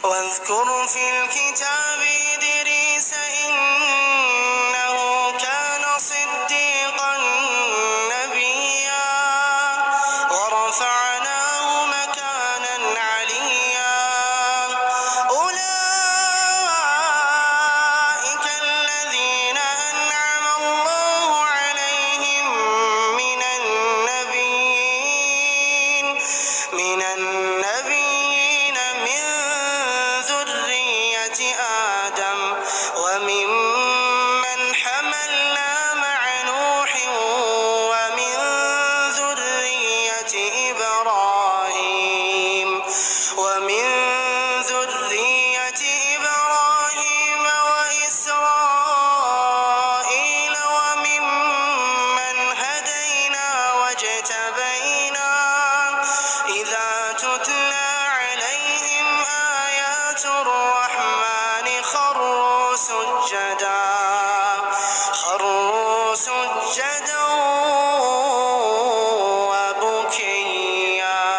واذكر في الكتاب إدريس إنه كان صديقا نبيا ورفعناه مكانا عليا أولئك الذين أنعم الله عليهم من النبيين من ذرية آدم وممن حملنا مع نوح ومن ذرية إبراهيم وإسرائيل وممن هدينا واجتبينا إذا تتلى عليهم آيات الرحمن خروا سجدا وبكيا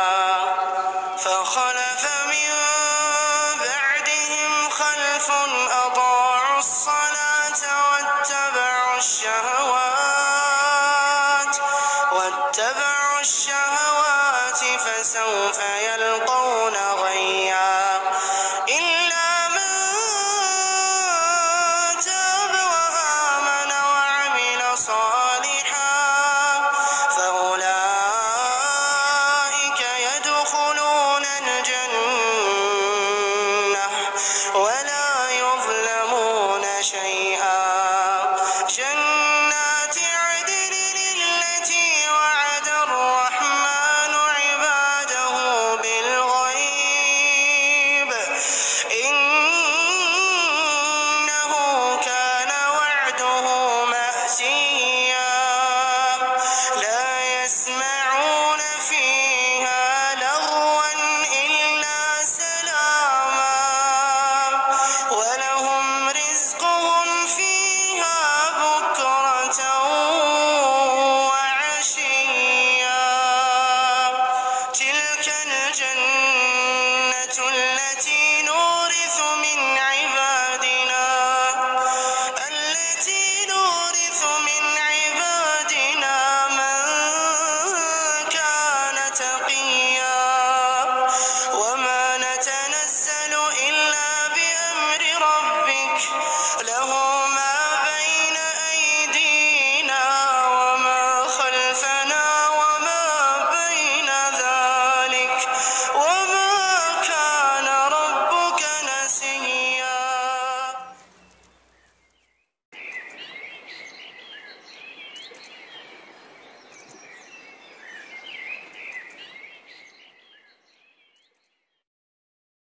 فخلف من بعدهم خلف أضاعوا الصلاة واتبعوا الشهوات فسوف يلقون